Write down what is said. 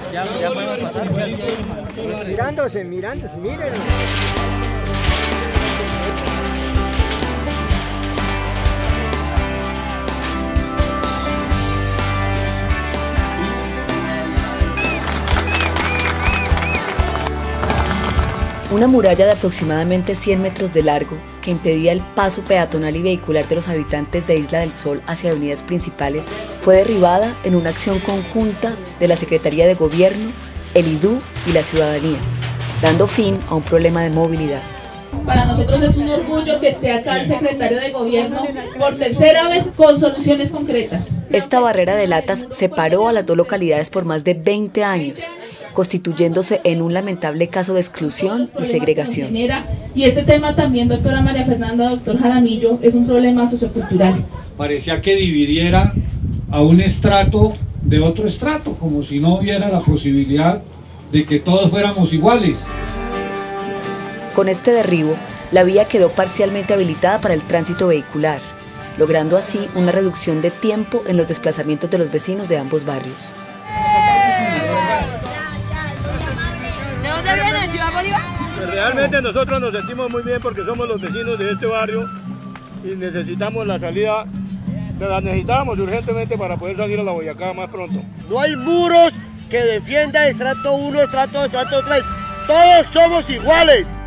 Ya podemos pasar. Mirándose, miren. Una muralla de aproximadamente 100 metros de largo que impedía el paso peatonal y vehicular de los habitantes de Isla del Sol hacia avenidas principales fue derribada en una acción conjunta de la Secretaría de Gobierno, el IDU y la ciudadanía, dando fin a un problema de movilidad. Para nosotros es un orgullo que esté acá el secretario de Gobierno por tercera vez con soluciones concretas. Esta barrera de latas separó a las dos localidades por más de 20 años, constituyéndose en un lamentable caso de exclusión y segregación. Y este tema también, doctora María Fernanda, doctor Jaramillo, es un problema sociocultural. Parecía que dividiera a un estrato de otro estrato, como si no hubiera la posibilidad de que todos fuéramos iguales. Con este derribo, la vía quedó parcialmente habilitada para el tránsito vehicular, logrando así una reducción de tiempo en los desplazamientos de los vecinos de ambos barrios. ¿De dónde vienen? ¿Ciudad Bolívar? Realmente nosotros nos sentimos muy bien porque somos los vecinos de este barrio y necesitamos la salida, la necesitamos urgentemente para poder salir a la Boyacá más pronto. No hay muros que defiendan estrato 1, estrato 2, estrato 3. Todos somos iguales.